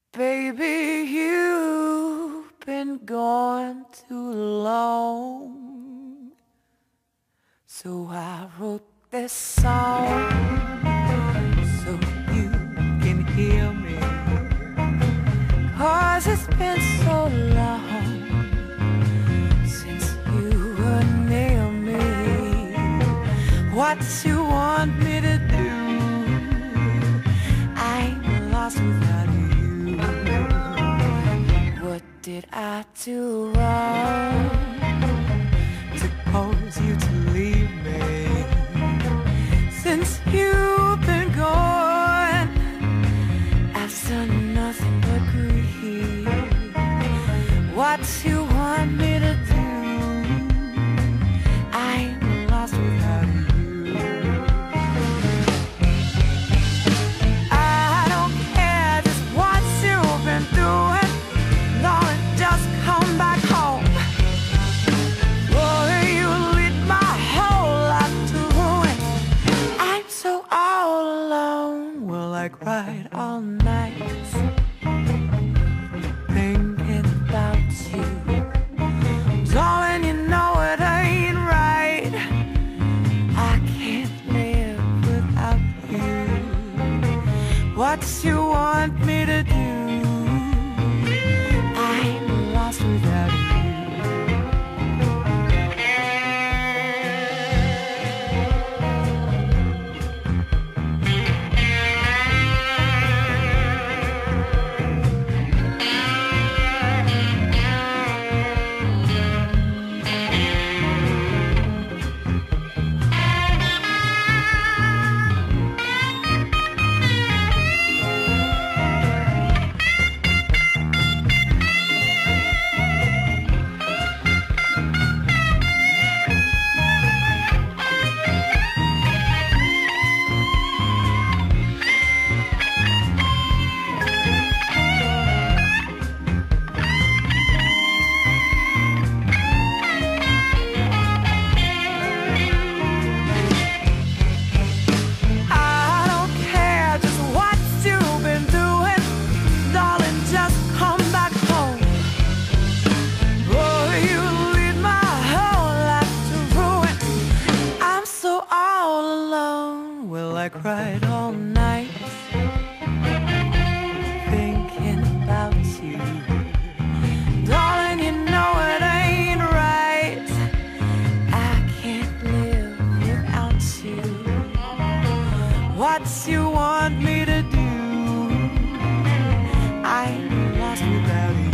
Baby, you've been gone too long, so I wrote this song so you can hear me, 'cause it's been so long since you were near me. What you want me to do? I'm lost without you. What did I do wrong to cause you to leave me? Since you've been gone, I've done nothing but grieve. What you want me to do? I'm lost without you. I cried all night thinking about you. Darling, you know it ain't right. I can't live without you. What you want me to do? I'm lost without you. I cried all night thinking about you. Darling, you know it ain't right. I can't live without you. What you want me to do? I'm lost without you.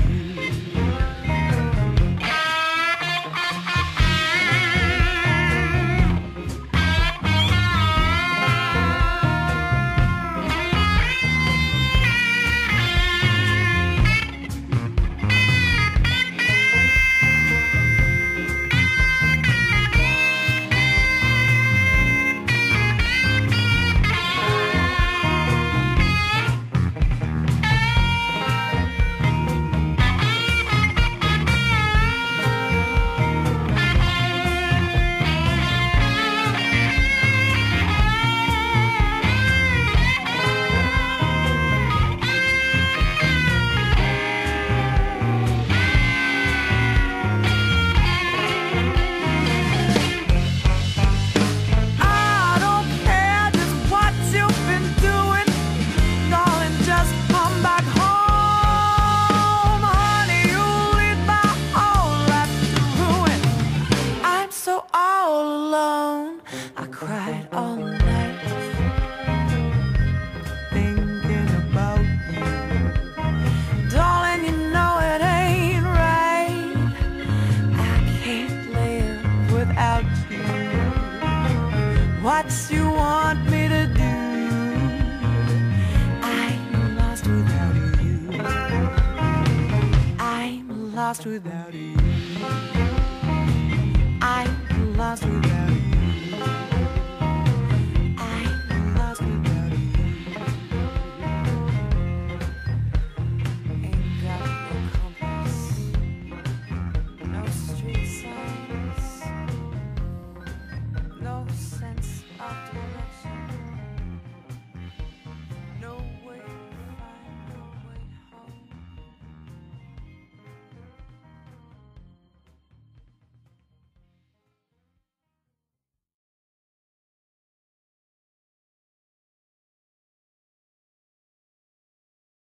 I cried all night thinking about you. Darling, you know it ain't right. I can't live without you. What you want me to do? I'm lost without you. I'm lost without you. I'm lost without you.